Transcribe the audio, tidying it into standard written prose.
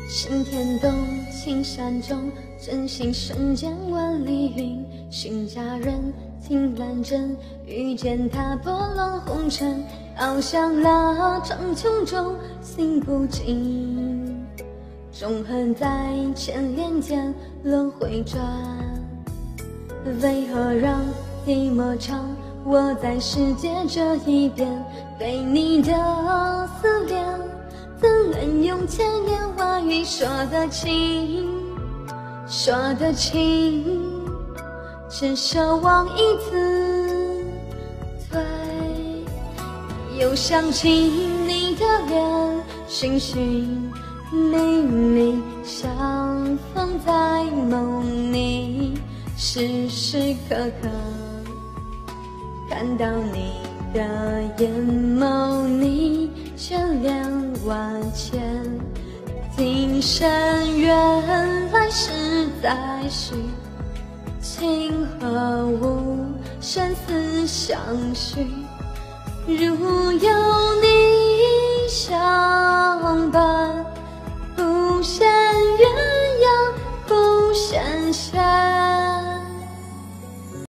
新天动，青山中，真心瞬间万里云。寻佳人，听兰真，遇见他拨浪红尘。翱翔拉长穹中，心不静。纵横在千年间，轮回转。为何让一抹长？我在世界这一边，对你的思念。 怎能用千言万语说得清？说得清，只奢望一次对。又想起你的脸，寻寻觅觅，相逢在梦里，时时刻刻看到你的眼眸，你眷恋万千，今生缘来世再续，情何无生死相许？如有你相伴。